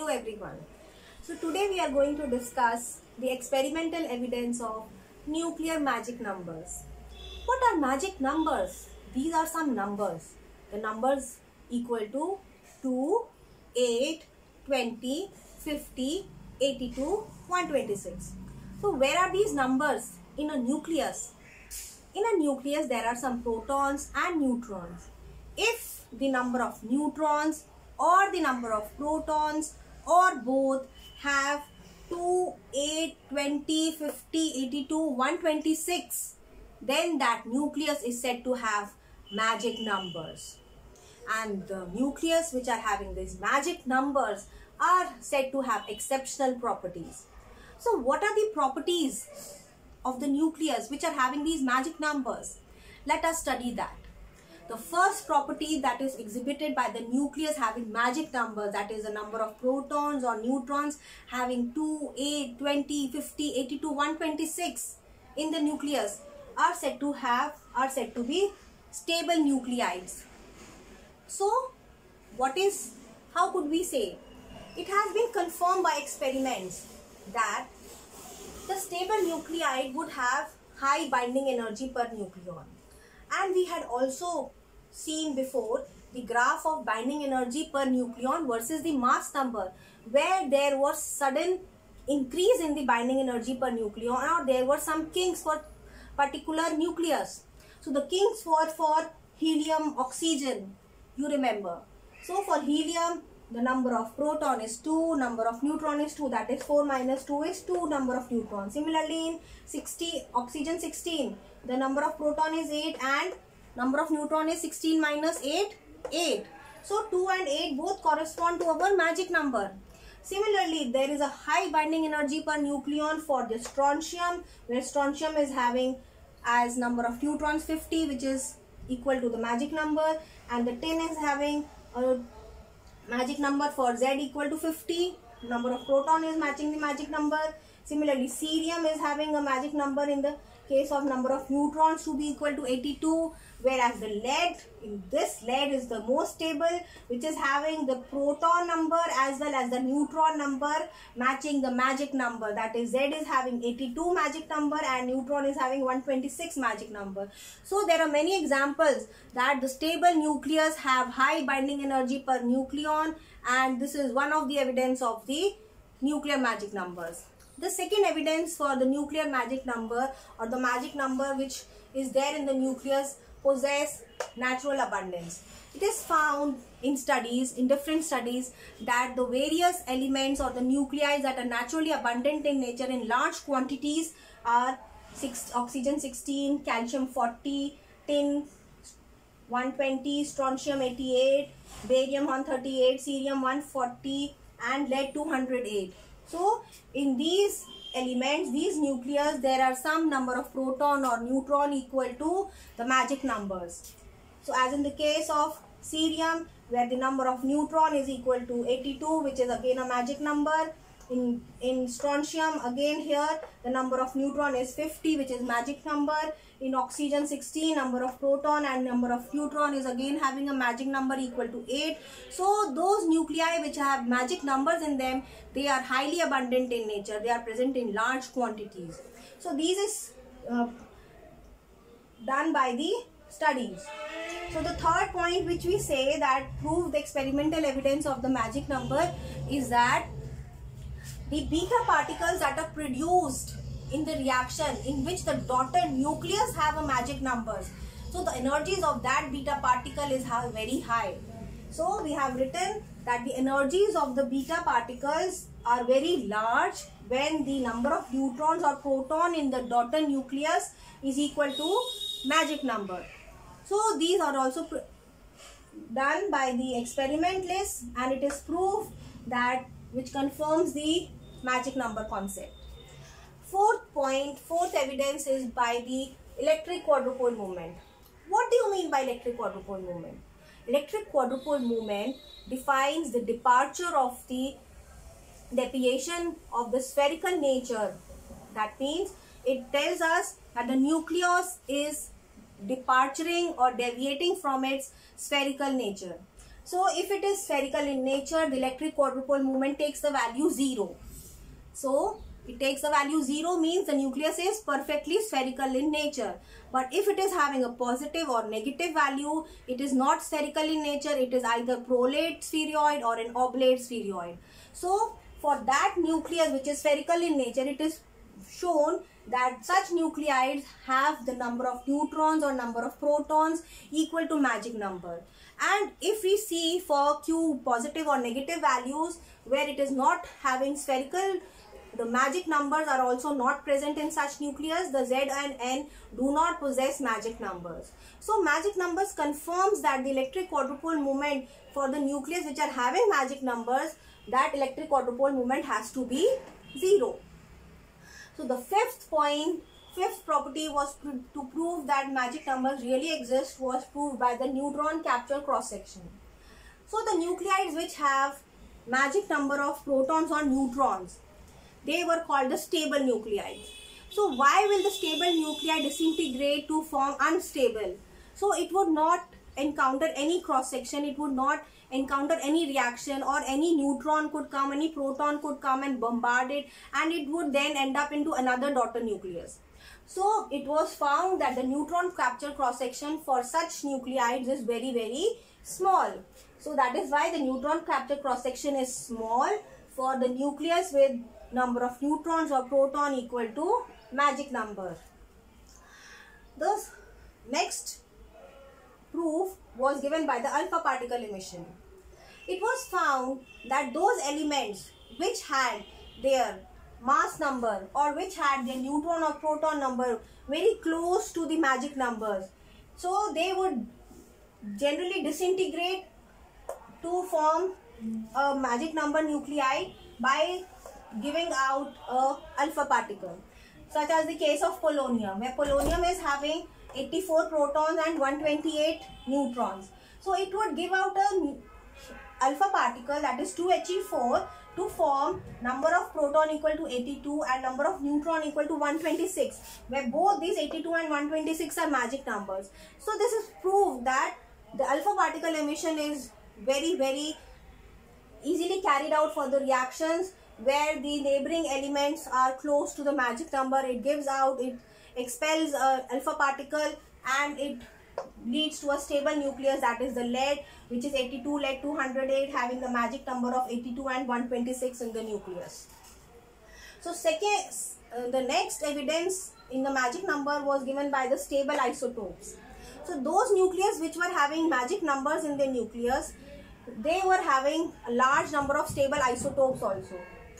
Hello everyone. So today we are going to discuss the experimental evidence of nuclear magic numbers. What are magic numbers? These are some numbers. The numbers equal to 2, 8, 20, 50, 82, 126. So where are these numbers in a nucleus? In a nucleus there are some protons and neutrons. If the number of neutrons or the number of protons or both have 2, 8, 20, 50, 82, 126, then that nucleus is said to have magic numbers. And the nucleus which are having these magic numbers are said to have exceptional properties. So what are the properties of the nucleus which are having these magic numbers? Let us study that. The first property that is exhibited by the nucleus having magic numbers, that is the number of protons or neutrons having 2, 8, 20, 50, 82, 126 in the nucleus are said to be stable nuclides. So how could we say? It has been confirmed by experiments that the stable nuclide would have high binding energy per nucleon. And we had also seen before the graph of binding energy per nucleon versus the mass number, where there was sudden increase in the binding energy per nucleon, or there were some kinks for particular nucleus. So the kinks were for helium, oxygen, you remember. So for helium, the number of proton is 2, number of neutron is 2, that is 4 minus 2 is 2 number of neutrons. Similarly in oxygen 16, the number of proton is 8 and number of neutron is 16 minus 8, 8. So 2 and 8 both correspond to our magic number. Similarly, there is a high binding energy per nucleon for the strontium, where strontium is having as number of neutrons 50, which is equal to the magic number, and the tin is having a magic number for Z equal to 50. Number of proton is matching the magic number. Similarly, cerium is having a magic number in the case of number of neutrons to be equal to 82, whereas the lead is the most stable, which is having the proton number as well as the neutron number matching the magic number, that is Z is having 82 magic number and neutron is having 126 magic number. So there are many examples that the stable nucleus have high binding energy per nucleon, and this is one of the evidence of the nuclear magic numbers. The second evidence for the nuclear magic number, or the magic number which is there in the nucleus, possess natural abundance. It is found in different studies, that the various elements or the nuclei that are naturally abundant in nature in large quantities are oxygen 16, calcium 40, tin 120, strontium 88, barium 138, cerium 140 and lead 208. So in these elements, these nucleus, there are some number of proton or neutron equal to the magic numbers. So as in the case of cerium, where the number of neutron is equal to 82, which is again a magic number. In strontium, again here the number of neutron is 50, which is magic number. In oxygen 16, number of proton and number of neutron is again having a magic number equal to 8. So those nuclei which have magic numbers in them, they are highly abundant in nature. They are present in large quantities. So this is done by the studies. So the third point which we say that prove the experimental evidence of the magic number is that the beta particles that are produced in the reaction in which the daughter nucleus have a magic numbers. So the energies of that beta particle is very high. So we have written that the energies of the beta particles are very large when the number of neutrons or proton in the daughter nucleus is equal to magic number. So these are also done by the experimentalists, and it is proved that which confirms the magic number concept. Fourth evidence is by the electric quadrupole movement. What do you mean by electric quadrupole movement? Electric quadrupole movement defines the departure of the deviation of the spherical nature. That means it tells us that the nucleus is departing or deviating from its spherical nature. So if it is spherical in nature, the electric quadrupole moment takes the value 0. So it takes the value 0 means the nucleus is perfectly spherical in nature. But if it is having a positive or negative value, it is not spherical in nature. It is either prolate spheroid or an oblate spheroid. So for that nucleus which is spherical in nature, it is shown that such nuclides have the number of neutrons or number of protons equal to magic number. And if we see for Q positive or negative values where it is not having spherical, the magic numbers are also not present in such nucleus. The Z and N do not possess magic numbers. So magic numbers confirms that the electric quadrupole moment for the nucleus which are having magic numbers, that electric quadrupole moment has to be 0. So the fifth property was to prove that magic numbers really exist was proved by the neutron capture cross section. So the nuclides which have magic number of protons or neutrons, they were called the stable nuclides. So why will the stable nuclei disintegrate to form unstable? So it would not encounter any cross section, it would not encounter any reaction, or any neutron could come, any proton could come and bombard it, and it would then end up into another daughter nucleus. So it was found that the neutron capture cross section for such nuclides is very, very small. So that is why the neutron capture cross section is small for the nucleus with number of neutrons or proton equal to magic number. The next proof was given by the alpha particle emission. It was found that those elements which had their mass number or which had their neutron or proton number very close to the magic numbers, so they would generally disintegrate to form a magic number nuclei by giving out a alpha particle, such as the case of polonium, where polonium is having 84 protons and 128 neutrons. So it would give out a alpha particle, that is 2He4, to form number of proton equal to 82 and number of neutron equal to 126, where both these 82 and 126 are magic numbers. So this is proof that the alpha particle emission is very, very easily carried out for the reactions where the neighboring elements are close to the magic number. It gives out, it expels alpha particle, and it leads to a stable nucleus, that is the lead, which is 82, lead 208, having the magic number of 82 and 126 in the nucleus. So the next evidence in the magic number was given by the stable isotopes. So those nucleus which were having magic numbers in the nucleus, they were having a large number of stable isotopes also.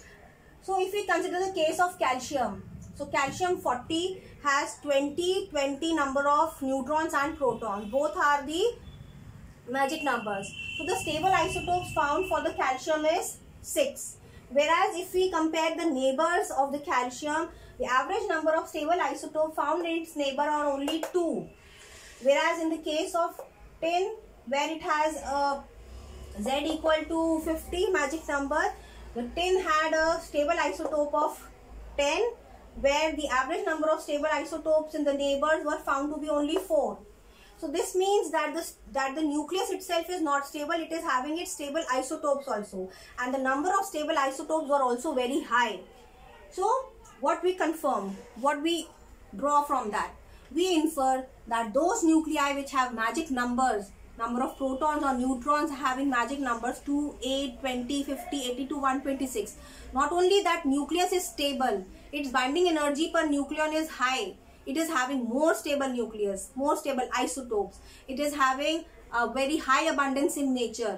So if we consider the case of calcium, so calcium 40 has 20 number of neutrons and protons. Both are the magic numbers. So the stable isotopes found for the calcium is 6. Whereas if we compare the neighbors of the calcium, the average number of stable isotope found in its neighbor are only 2. Whereas in the case of tin, where it has a Z equal to 50 magic number, the tin had a stable isotope of 10, where the average number of stable isotopes in the neighbors were found to be only 4. So this means that the nucleus itself is not stable, it is having its stable isotopes also, and the number of stable isotopes were also very high. So what we confirm, what we draw from that, we infer that those nuclei which have magic numbers, number of protons or neutrons having magic numbers 2, 8, 20, 50, 82, 126. Not only that nucleus is stable, its binding energy per nucleon is high. It is having more stable nucleus, more stable isotopes. It is having a very high abundance in nature.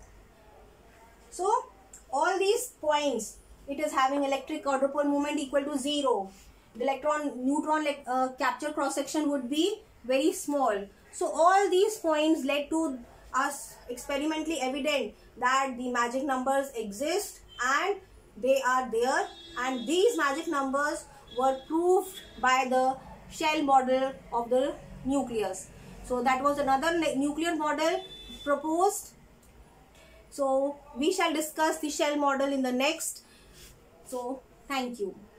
So all these points, it is having electric quadrupole moment equal to 0. The electron-neutron capture cross section would be very small. So all these points led to us experimentally evident that the magic numbers exist and they are there, and these magic numbers were proved by the shell model of the nucleus. So that was another nuclear model proposed. So we shall discuss the shell model in the next. So thank you.